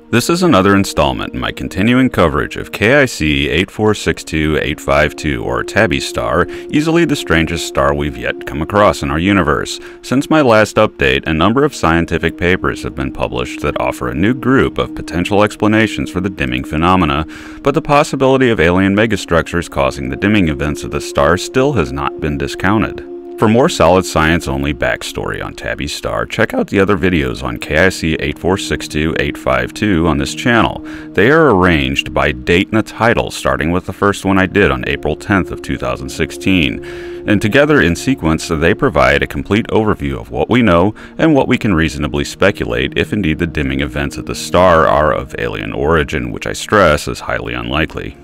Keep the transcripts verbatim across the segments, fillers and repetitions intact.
This is another installment in my continuing coverage of K I C eight four six two eight five two, or Tabby star, easily the strangest star we've yet come across in our universe. Since my last update, a number of scientific papers have been published that offer a new group of potential explanations for the dimming phenomena, but the possibility of alien megastructures causing the dimming events of the star still has not been discounted. For more solid science-only backstory on Tabby star, check out the other videos on K I C eight four six two eight five two on this channel. They are arranged by date and a title, starting with the first one I did on April tenth of two thousand sixteen. And together in sequence, they provide a complete overview of what we know and what we can reasonably speculate if indeed the dimming events of the star are of alien origin, which I stress is highly unlikely.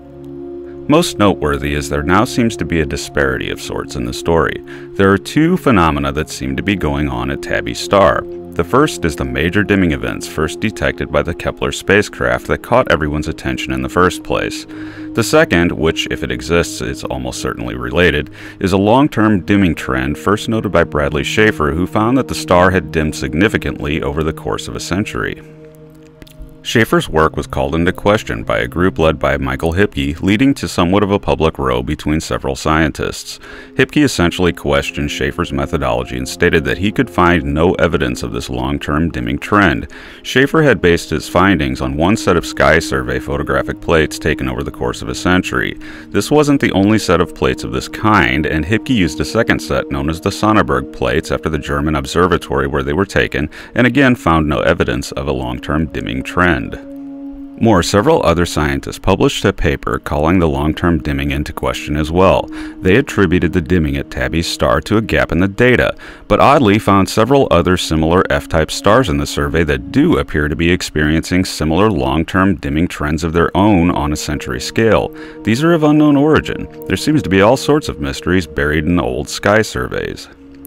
Most noteworthy is there now seems to be a disparity of sorts in the story. There are two phenomena that seem to be going on at Tabby star. The first is the major dimming events first detected by the Kepler spacecraft that caught everyone's attention in the first place. The second, which if it exists is almost certainly related, is a long-term dimming trend first noted by Bradley Schaefer, who found that the star had dimmed significantly over the course of a century. Schaefer's work was called into question by a group led by Michael Hipke, leading to somewhat of a public row between several scientists. Hipke essentially questioned Schaefer's methodology and stated that he could find no evidence of this long-term dimming trend. Schaefer had based his findings on one set of sky survey photographic plates taken over the course of a century. This wasn't the only set of plates of this kind, and Hipke used a second set known as the Sonneberg plates after the German observatory where they were taken, and again found no evidence of a long-term dimming trend. More, several other scientists published a paper calling the long-term dimming into question as well. They attributed the dimming at Tabby star to a gap in the data, but oddly found several other similar F-type stars in the survey that do appear to be experiencing similar long-term dimming trends of their own on a century scale. These are of unknown origin. There seems to be all sorts of mysteries buried in old sky surveys.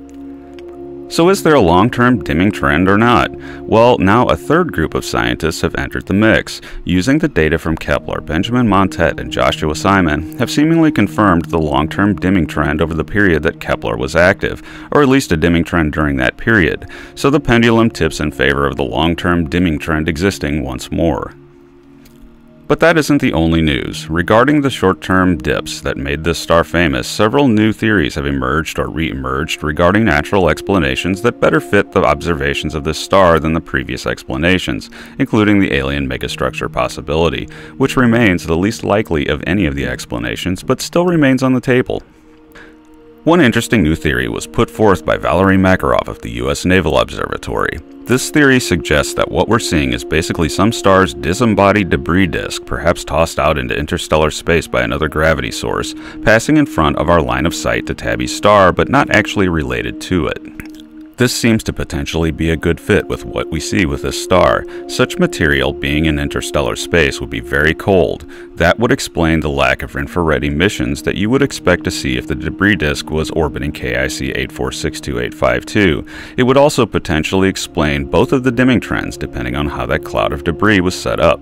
So is there a long-term dimming trend or not? Well, now a third group of scientists have entered the mix. Using the data from Kepler, Benjamin Montet and Joshua Simon have seemingly confirmed the long-term dimming trend over the period that Kepler was active, or at least a dimming trend during that period. So the pendulum tips in favor of the long-term dimming trend existing once more. But that isn't the only news. Regarding the short-term dips that made this star famous, several new theories have emerged or re-emerged regarding natural explanations that better fit the observations of this star than the previous explanations, including the alien megastructure possibility, which remains the least likely of any of the explanations, but still remains on the table. One interesting new theory was put forth by Valery Makarov of the U S Naval Observatory. This theory suggests that what we're seeing is basically some star's disembodied debris disk, perhaps tossed out into interstellar space by another gravity source, passing in front of our line of sight to Tabby star, but not actually related to it. This seems to potentially be a good fit with what we see with this star. Such material being in interstellar space would be very cold. That would explain the lack of infrared emissions that you would expect to see if the debris disk was orbiting K I C eight four six two eight five two. It would also potentially explain both of the dimming trends depending on how that cloud of debris was set up.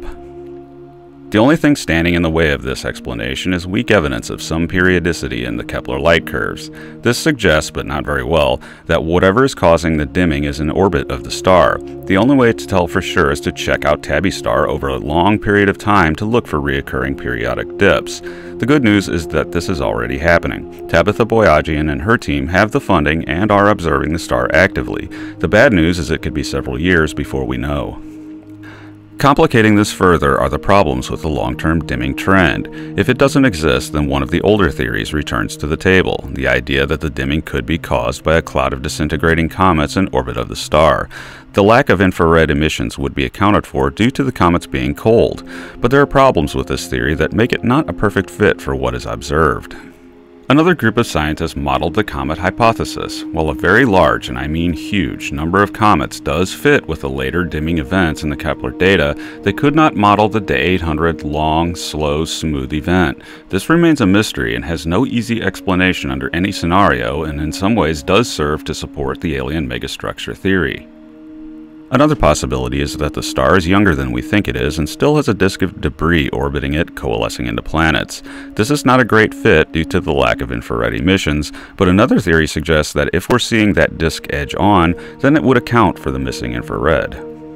The only thing standing in the way of this explanation is weak evidence of some periodicity in the Kepler light curves. This suggests, but not very well, that whatever is causing the dimming is in orbit of the star. The only way to tell for sure is to check out Tabby star over a long period of time to look for reoccurring periodic dips. The good news is that this is already happening. Tabitha Boyajian and her team have the funding and are observing the star actively. The bad news is it could be several years before we know. Complicating this further are the problems with the long-term dimming trend. If it doesn't exist, then one of the older theories returns to the table, the idea that the dimming could be caused by a cloud of disintegrating comets in orbit of the star. The lack of infrared emissions would be accounted for due to the comets being cold, but there are problems with this theory that make it not a perfect fit for what is observed. Another group of scientists modeled the comet hypothesis. While a very large, and I mean huge, number of comets does fit with the later dimming events in the Kepler data, they could not model the day eight hundred long, slow, smooth event. This remains a mystery and has no easy explanation under any scenario, and in some ways does serve to support the alien megastructure theory. Another possibility is that the star is younger than we think it is and still has a disk of debris orbiting it, coalescing into planets. This is not a great fit due to the lack of infrared emissions, but another theory suggests that if we're seeing that disk edge on, then it would account for the missing infrared.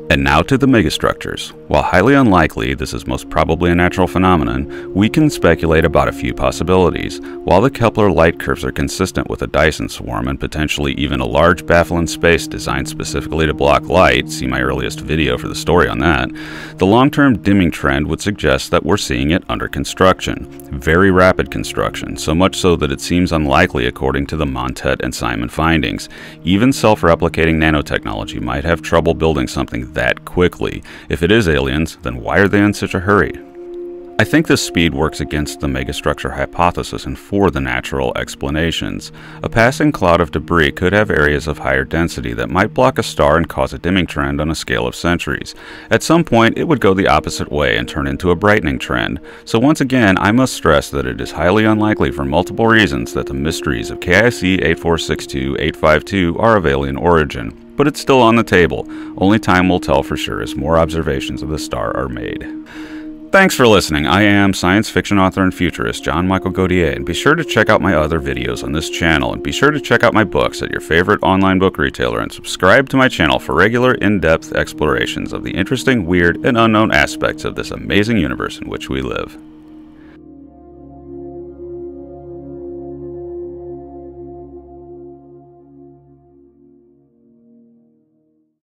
And now to the megastructures. While highly unlikely this is most probably a natural phenomenon, we can speculate about a few possibilities. While the Kepler light curves are consistent with a Dyson swarm and potentially even a large baffle in space designed specifically to block light, see my earliest video for the story on that, the long-term dimming trend would suggest that we're seeing it under construction. Very rapid construction, so much so that it seems unlikely according to the Montet and Simon findings. Even self-replicating nanotechnology might have trouble building something that quickly. If it is aliens, then why are they in such a hurry? I think this speed works against the megastructure hypothesis and for the natural explanations. A passing cloud of debris could have areas of higher density that might block a star and cause a dimming trend on a scale of centuries. At some point, it would go the opposite way and turn into a brightening trend. So once again, I must stress that it is highly unlikely for multiple reasons that the mysteries of K I C eight four six two eight five two are of alien origin. But it's still on the table. Only time will tell for sure as more observations of the star are made. Thanks for listening. I am science fiction author and futurist John Michael Gaudier, and be sure to check out my other videos on this channel, and be sure to check out my books at your favorite online book retailer, and subscribe to my channel for regular in-depth explorations of the interesting, weird, and unknown aspects of this amazing universe in which we live.